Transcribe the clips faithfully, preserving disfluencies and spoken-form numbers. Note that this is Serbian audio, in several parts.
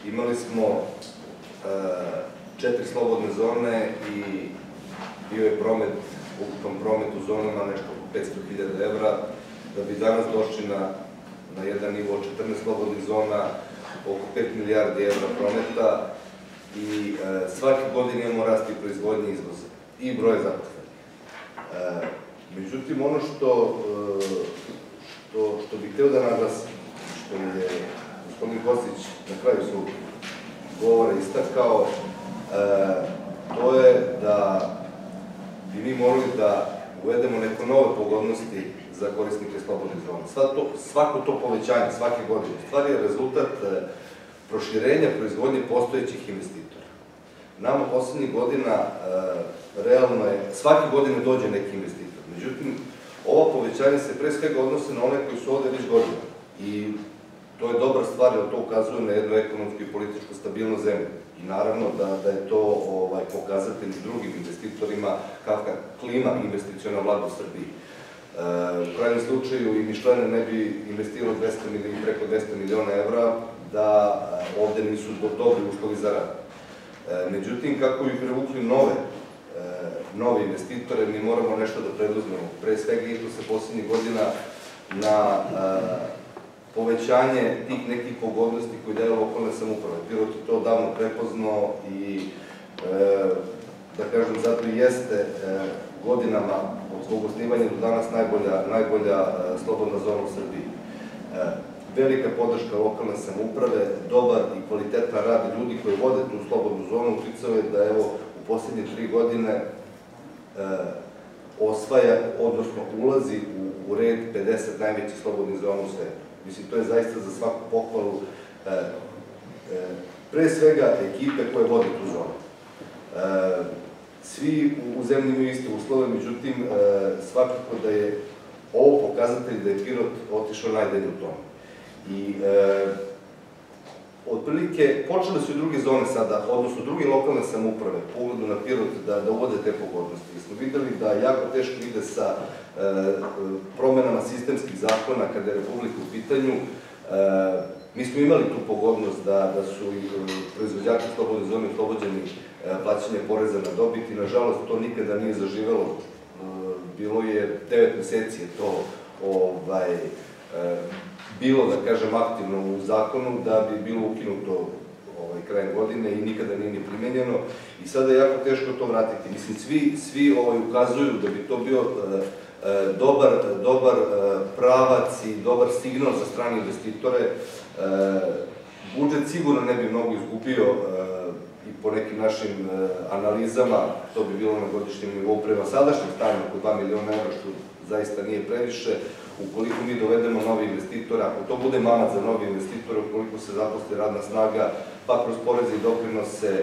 imali smo četiri slobodne zone i bio je promet, ukupan promet u zonama nešto oko petsto hiljada evra, da bi danas došli na jedan nivo četrnaest slobodnih zona, oko pet milijardi evra prometa i svake godine imamo rast i proizvodnje izvoza i broje zaposlenih. Međutim, ono što bih hteo da naglasim, što je gospodin Kostić na kraju svog govora istakao, to je da bi mi morali da uvedemo neke nove pogodnosti za korisnike slobodnih zona. Svako to povećanje, svake godine, stvari je rezultat proširenja proizvodnje postojećih investitora. Nama poslednjih godina, realno je, svake godine dođe neki investitor. Međutim, ovo povećanje se pre svega odnose na one koji su ovde već godina. I to je dobra stvar, jer to ukazuje na jednu ekonomsku i političku stabilnost zemlje. I naravno da je to pokazatelj drugim investitorima kakva klima investiciona vlada u Srbiji. U krajnjem slučaju i Mišlene ne bi investirao preko dvesta miliona evra da ovde nisu dobri uslovi za rad. Međutim, kako bi privukli nove investitore, mi moramo nešto da preduzmemo. Pre svega i to se poslednjih godina na povećanje tih nekih pogodnosti koje daje lokalne samouprave. Pirot je to davno prepoznao i, da kažem, zato i jeste godinama od svog osnivanja do danas najbolja slobodna zona u Srbiji. Velika podrška lokalne samouprave, dobar i kvalitetan rad ljudi koji vode tu slobodnu zonu uticao je da, evo, u poslednje tri godine osvaja, odnosno ulazi u red pedeset najvećih slobodnih zona u svetu. Mislim, to je zaista za svaku pohvalu, pre svega ekipe koje vode tu zonu. Svi u zemlji imaju iste uslove, međutim, svakako da je ovo pokazatelj da je Pirot otišao najdalje u tome. I otprilike, počele su i druge zone sada, odnosno druge lokalne samouprave, po ugledu na Pirot, da uvode te pogodnosti. Mi smo videli da jako teško ide sa promenama sistemskih zakona kada je Republika u pitanju. Mi smo imali tu pogodnost da su i proizvođači slobodne zone oslobođeni plaćanja poreza na dobit i nažalost to nikada nije zaživelo. Bilo je devet meseci je to bilo, da kažem, aktivno u zakonu da bi bilo ukinuto krajem godine i nikada nije ni primenjeno i sada je jako teško to vratiti. Mislim, svi ukazuju da bi to bio dobar pravac i dobar signal za strane investitore. Budžet sigurno ne bi mnogo izgubio i po nekim našim analizama, to bi bilo na godišnjem nivou prema sadašnjem stanju oko dva miliona evra, što zaista nije previše. Ukoliko mi dovedemo novi investitora, ako to bude mamac za novi investitore, ukoliko se zaposli radna snaga, pa kroz poreze i doprinose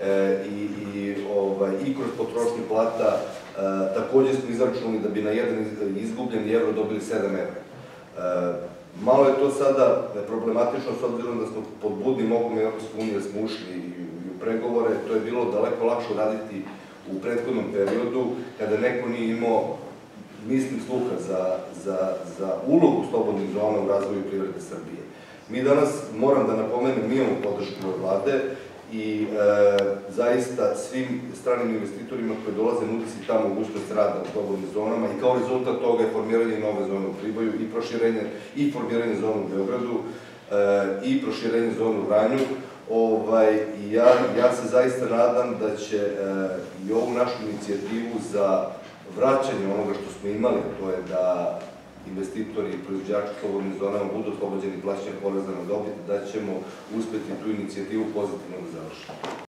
i kroz potrošnju plata, takođe smo izračunali da bi na jedan izgubljeni evro dobili sedam evra. Malo je to sada problematično, s obzirom da smo pod budnim okom Evropske unije smo ušli u pregovore, to je bilo daleko lakše raditi u prethodnom periodu, kada neko nije imao, mislim, sluha za ulogu slobodnih zona u razvoju privrede Srbije. Mi danas, moram da napomenem, mi imamo podršku ove vlade i zaista svim stranim investitorima koji dolaze nudi se ta mogućnost rada u slobodnim zonama i kao rezultat toga je formiranje nove zone u Priboju i formiranje zone u Beogradu i proširenje zone u Vranju. Ja se zaista nadam da će i ovu našu inicijativu za vraćanje onoga što smo imali, to je da investitori i proizvođači u slobodnim zonama budu oslobođeni plaćanja poreza na dobit, da ćemo uspeti tu inicijativu pozitivno da završimo.